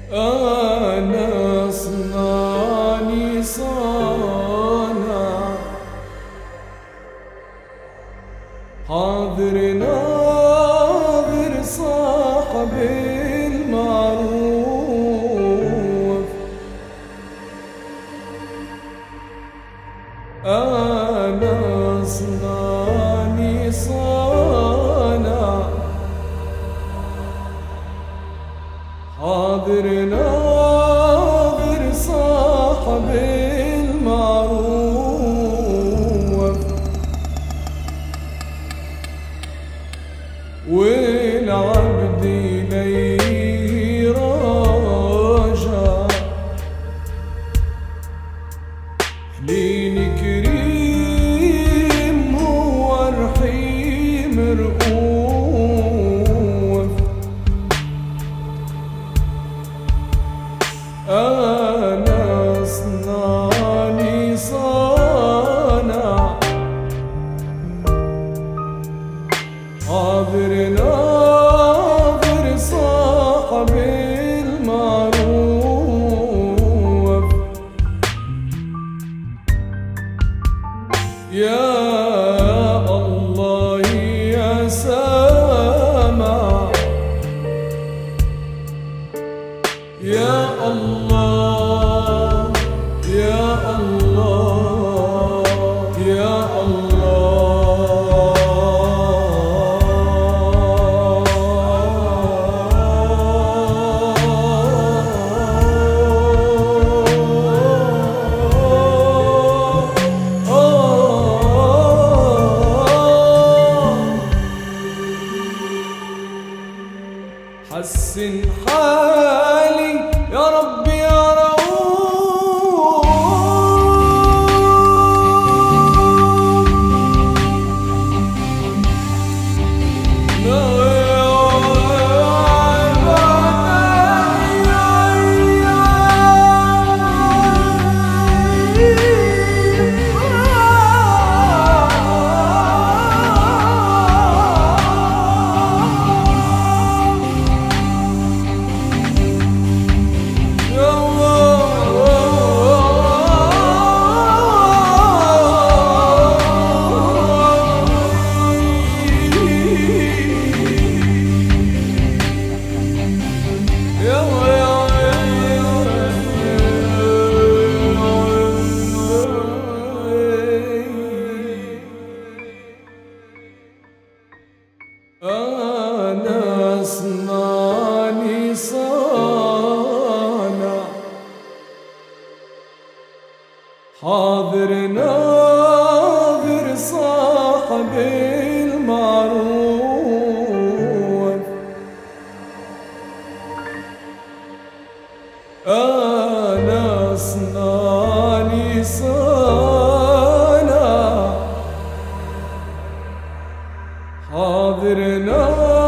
أنا صنعني صانع حاضر ناظر صاحب المعروف. أنا صنعني صانع حاضر ناظر صاحب المعروف. والعبد إليه راجع حنين كريم هو رحيم رؤوف. أنا صنعني صانع حاضر ناظر صاحب المعروف. يا الله يا سامع يا الله يا الله يا حسن حالي يا رب يا رؤوف. أنا صنعني صانع حاضر ناظر صاحب المعروف. أنا صنعني صانع حاضر ناظر